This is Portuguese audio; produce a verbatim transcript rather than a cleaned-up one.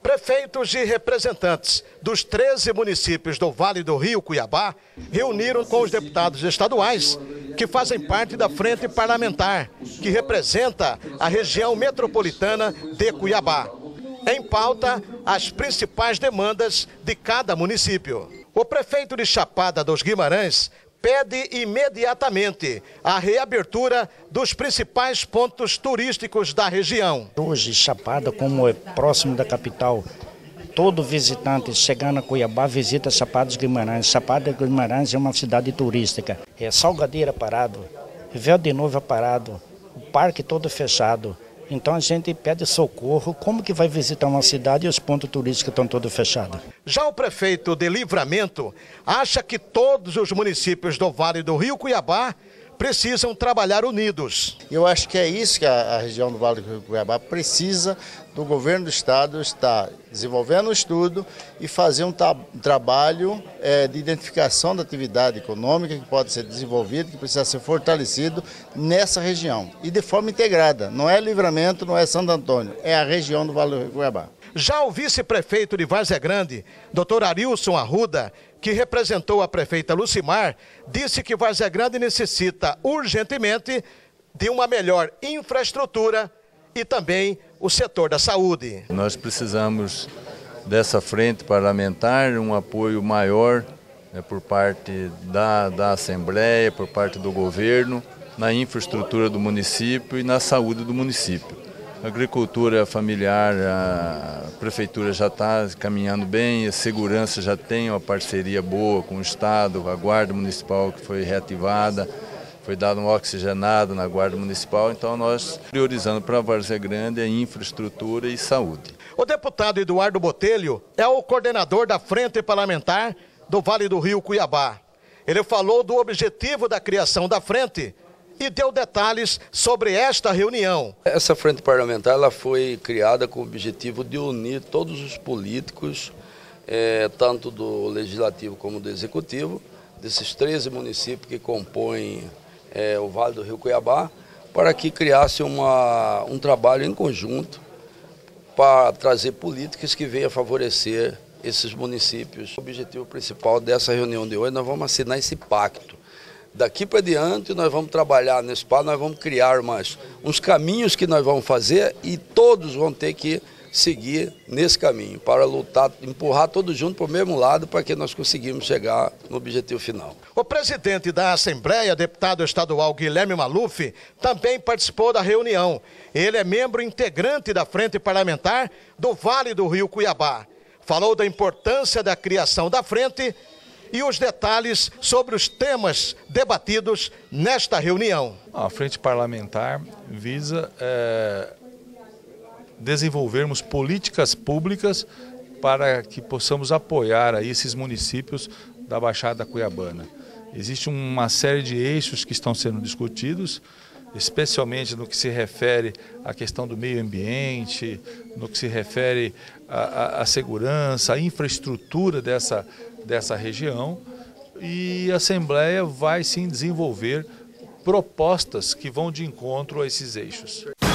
Prefeitos e representantes dos treze municípios do Vale do Rio Cuiabá reuniram com os deputados estaduais que fazem parte da Frente Parlamentar, que representa a região metropolitana de Cuiabá. Em pauta, as principais demandas de cada município. O prefeito de Chapada dos Guimarães pede imediatamente a reabertura dos principais pontos turísticos da região. Hoje, Chapada, como é próximo da capital, todo visitante chegando a Cuiabá visita Chapada dos Guimarães. Chapada dos Guimarães é uma cidade turística. É Salgadeira parado, Véu de Noiva parado, o parque todo fechado. Então a gente pede socorro, como que vai visitar uma cidade e os pontos turísticos estão todos fechados? Já o prefeito de Livramento acha que todos os municípios do Vale do Rio Cuiabá precisam trabalhar unidos. Eu acho que é isso que a, a região do Vale do Rio Cuiabá precisa do governo do estado estar desenvolvendo um estudo e fazer um, tra um trabalho é, de identificação da atividade econômica que pode ser desenvolvida, que precisa ser fortalecido nessa região e de forma integrada. Não é Livramento, não é Santo Antônio, é a região do Vale do Rio Cuiabá. Já o vice-prefeito de Várzea Grande, doutor Arilson Arruda, que representou a prefeita Lucimar, disse que Várzea Grande necessita urgentemente de uma melhor infraestrutura e também o setor da saúde. Nós precisamos dessa frente parlamentar, um apoio maior, né, por parte da, da Assembleia, por parte do governo, na infraestrutura do município e na saúde do município. A agricultura familiar, a prefeitura já está caminhando bem, a segurança já tem uma parceria boa com o Estado, a Guarda Municipal que foi reativada, foi dado um oxigenado na Guarda Municipal, então nós priorizando para a Várzea Grande a infraestrutura e saúde. O deputado Eduardo Botelho é o coordenador da Frente Parlamentar do Vale do Rio Cuiabá. Ele falou do objetivo da criação da frente e deu detalhes sobre esta reunião. Essa frente parlamentar ela foi criada com o objetivo de unir todos os políticos, é, tanto do Legislativo como do Executivo, desses treze municípios que compõem é, o Vale do Rio Cuiabá, para que criasse uma, um trabalho em conjunto para trazer políticas que venham favorecer esses municípios. O objetivo principal dessa reunião de hoje, nós vamos assinar esse pacto. Daqui para diante nós vamos trabalhar nesse pacto, nós vamos criar mais uns caminhos que nós vamos fazer e todos vão ter que seguir nesse caminho para lutar, empurrar todos juntos para o mesmo lado para que nós conseguimos chegar no objetivo final. O presidente da Assembleia, deputado estadual Guilherme Maluf, também participou da reunião. Ele é membro integrante da Frente Parlamentar do Vale do Rio Cuiabá. Falou da importância da criação da frente e os detalhes sobre os temas debatidos nesta reunião. A Frente Parlamentar visa é, desenvolvermos políticas públicas para que possamos apoiar aí esses municípios da Baixada Cuiabana. Existe uma série de eixos que estão sendo discutidos, especialmente no que se refere à questão do meio ambiente, no que se refere à, à, à segurança, à infraestrutura dessa, dessa região, e a Assembleia vai sim desenvolver propostas que vão de encontro a esses eixos.